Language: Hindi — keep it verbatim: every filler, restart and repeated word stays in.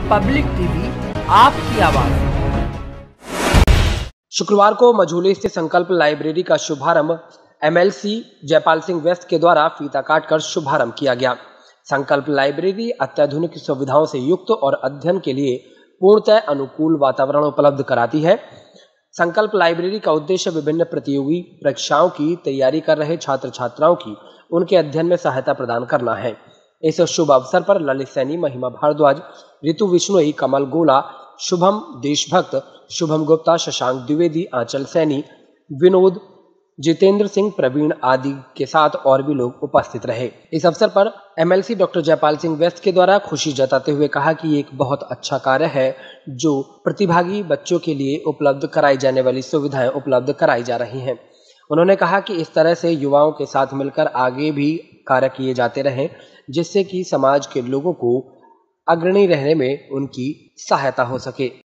पब्लिक टीवी, आपकी आवाज। शुक्रवार को मझौली स्थित संकल्प लाइब्रेरी का शुभारंभ एमएलसी जयपाल सिंह व्यस्त के द्वारा फीता काटकर शुभारंभ किया गया। संकल्प लाइब्रेरी अत्याधुनिक सुविधाओं से युक्त और अध्ययन के लिए पूर्णतः अनुकूल वातावरण उपलब्ध कराती है। संकल्प लाइब्रेरी का उद्देश्य विभिन्न प्रतियोगी परीक्षाओं की तैयारी कर रहे छात्र छात्राओं की उनके अध्ययन में सहायता प्रदान करना है। इस शुभ अवसर पर ललित सैनी, महिमा भारद्वाज, ऋतु विश्नोई, कमल गोला, शुभम देशभक्त, शुभम गुप्ता, शशांक द्विवेदी, आंचल सैनी, विनोद, जितेंद्र सिंह, प्रवीण आदि के साथ और भी लोग उपस्थित रहे। इस अवसर पर एमएलसी डॉक्टर जयपाल सिंह व्यस्त के द्वारा खुशी जताते हुए कहा कि ये एक बहुत अच्छा कार्य है जो प्रतिभागी बच्चों के लिए उपलब्ध कराई जाने वाली सुविधाएं उपलब्ध कराई जा रही हैं। उन्होंने कहा कि इस तरह से युवाओं के साथ मिलकर आगे भी कार्य किए जाते रहें, जिससे कि समाज के लोगों को अग्रणी रहने में उनकी सहायता हो सके।